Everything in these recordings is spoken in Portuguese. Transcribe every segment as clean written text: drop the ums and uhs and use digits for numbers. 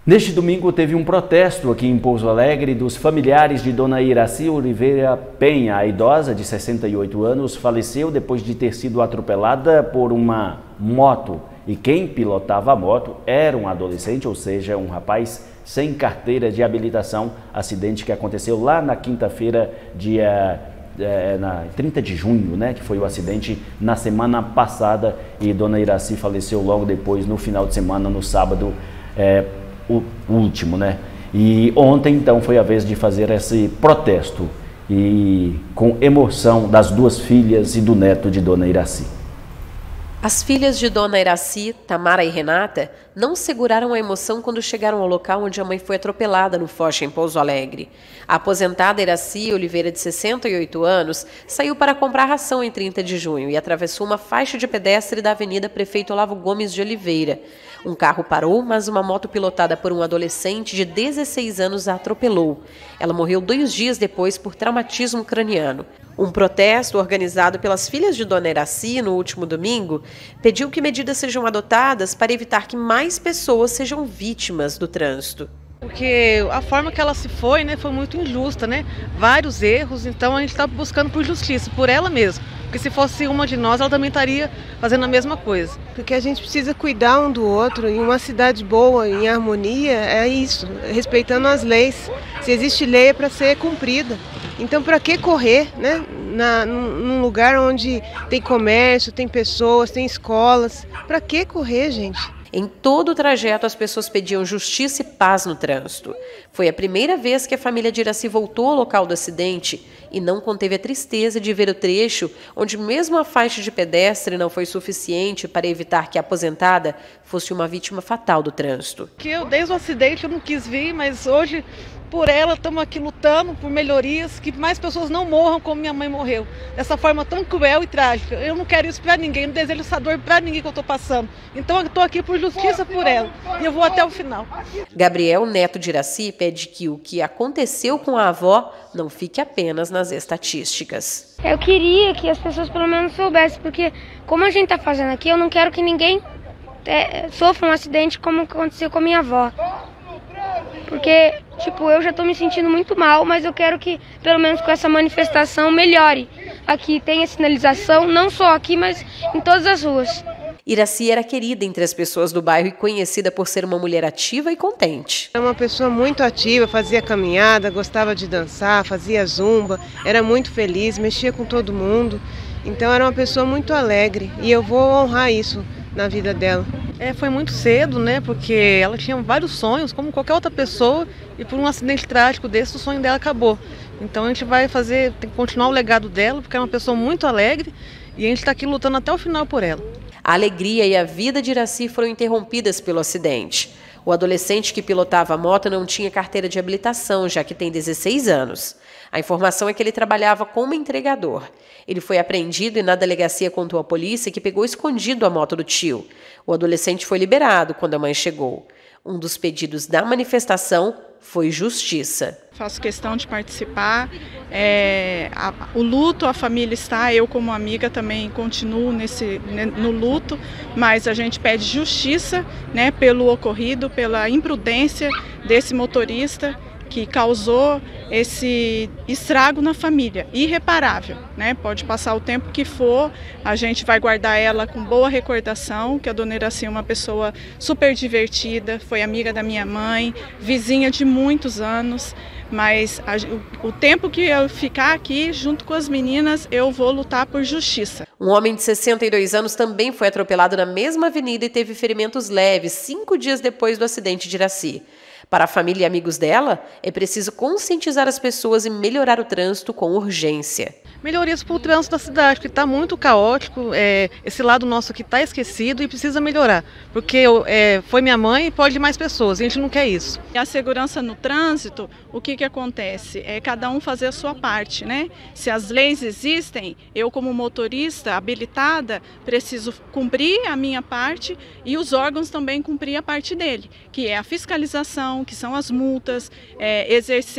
Neste domingo teve um protesto aqui em Pouso Alegre dos familiares de Dona Iraci Oliveira Penha. A idosa de 68 anos faleceu depois de ter sido atropelada por uma moto. E quem pilotava a moto era um adolescente, ou seja, um rapaz sem carteira de habilitação. Acidente que aconteceu lá na quinta-feira, na 30 de junho, né, que foi o acidente na semana passada. E Dona Iraci faleceu logo depois, no final de semana, no sábado, o último, né? E ontem, então, foi a vez de fazer esse protesto e com emoção das duas filhas e do neto de Dona Iraci. As filhas de Dona Iraci, Tamara e Renata, não seguraram a emoção quando chegaram ao local onde a mãe foi atropelada no Focha, em Pouso Alegre. A aposentada Iraci Oliveira, de 68 anos, saiu para comprar ração em 30 de junho e atravessou uma faixa de pedestre da Avenida Prefeito Olavo Gomes de Oliveira. Um carro parou, mas uma moto pilotada por um adolescente de 16 anos a atropelou. Ela morreu 2 dias depois por traumatismo craniano. Um protesto organizado pelas filhas de Dona Iraci no último domingo pediu que medidas sejam adotadas para evitar que mais pessoas sejam vítimas do trânsito. Porque a forma que ela se foi, né, foi muito injusta, né? Vários erros, então a gente está buscando por justiça, por ela mesma. Porque se fosse uma de nós, ela também estaria fazendo a mesma coisa. Porque a gente precisa cuidar um do outro, em uma cidade boa, em harmonia, é isso, respeitando as leis. Se existe lei é para ser cumprida. Então, para que correr, né? Num lugar onde tem comércio, tem pessoas, tem escolas? Para que correr, gente? Em todo o trajeto, as pessoas pediam justiça e paz no trânsito. Foi a primeira vez que a família de Iraci voltou ao local do acidente e não conteve a tristeza de ver o trecho onde mesmo a faixa de pedestre não foi suficiente para evitar que a aposentada fosse uma vítima fatal do trânsito. Desde o acidente eu não quis vir, mas hoje, por ela, estamos aqui lutando por melhorias, que mais pessoas não morram como minha mãe morreu. Dessa forma tão cruel e trágica. Eu não quero isso para ninguém, não desejo essa dor para ninguém que eu estou passando. Então eu estou aqui por justiça por ela e eu vou até o final. Gabriel, neto de Iraci, pede que o que aconteceu com a avó não fique apenas nas estatísticas. Eu queria que as pessoas pelo menos soubessem, porque como a gente está fazendo aqui, eu não quero que ninguém sofra um acidente como aconteceu com a minha avó. Porque, eu já estou me sentindo muito mal, mas eu quero que, pelo menos com essa manifestação, melhore. Aqui tenha sinalização, não só aqui, mas em todas as ruas. Iraci era querida entre as pessoas do bairro e conhecida por ser uma mulher ativa e contente. Era uma pessoa muito ativa, fazia caminhada, gostava de dançar, fazia zumba, era muito feliz, mexia com todo mundo. Então era uma pessoa muito alegre e eu vou honrar isso na vida dela. Foi muito cedo, né? Porque ela tinha vários sonhos, como qualquer outra pessoa, e por um acidente trágico desse, o sonho dela acabou. Então a gente vai tem que continuar o legado dela, porque é uma pessoa muito alegre e a gente está aqui lutando até o final por ela. A alegria e a vida de Iraci foram interrompidas pelo acidente. O adolescente que pilotava a moto não tinha carteira de habilitação, já que tem 16 anos. A informação é que ele trabalhava como entregador. Ele foi apreendido e na delegacia contou à polícia que pegou escondido a moto do tio. O adolescente foi liberado quando a mãe chegou. Um dos pedidos da manifestação foi justiça. Faço questão de participar. O luto, a família está, eu como amiga também continuo no luto, mas a gente pede justiça, né, pelo ocorrido, pela imprudência desse motorista que causou esse estrago na família, irreparável, né? Pode passar o tempo que for, a gente vai guardar ela com boa recordação, que a Dona Iraci é uma pessoa super divertida, foi amiga da minha mãe, vizinha de muitos anos, mas o tempo que eu ficar aqui junto com as meninas, eu vou lutar por justiça. Um homem de 62 anos também foi atropelado na mesma avenida e teve ferimentos leves 5 dias depois do acidente de Iraci. Para a família e amigos dela, é preciso conscientizar as pessoas e melhorar o trânsito com urgência. Melhorias para o trânsito da cidade, que está muito caótico, esse lado nosso aqui está esquecido e precisa melhorar, porque foi minha mãe e pode mais pessoas, a gente não quer isso. E a segurança no trânsito, o que acontece? É cada um fazer a sua parte, né? Se as leis existem, eu como motorista habilitada preciso cumprir a minha parte e os órgãos também cumprir a parte dele, que é a fiscalização, que são as multas, exercer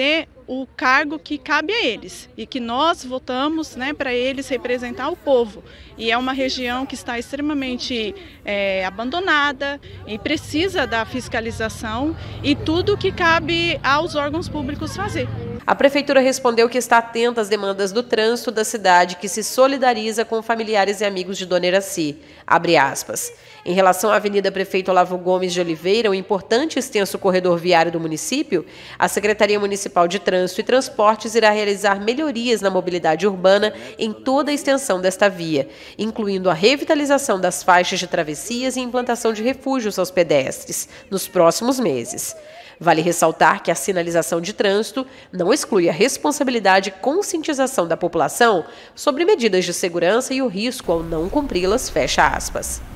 o cargo que cabe a eles e que nós votamos, né, para eles representar o povo. E é uma região que está extremamente abandonada e precisa da fiscalização e tudo que cabe aos órgãos públicos fazer. A Prefeitura respondeu que está atenta às demandas do trânsito da cidade, que se solidariza com familiares e amigos de Dona Iracy. Abre aspas. Em relação à Avenida Prefeito Olavo Gomes de Oliveira, um importante e extenso corredor viário do município, a Secretaria Municipal de Trânsito e Transportes irá realizar melhorias na mobilidade urbana em toda a extensão desta via, incluindo a revitalização das faixas de travessias e implantação de refúgios aos pedestres, nos próximos meses. Vale ressaltar que a sinalização de trânsito não exclui a responsabilidade e conscientização da população sobre medidas de segurança e o risco ao não cumpri-las, fecha aspas.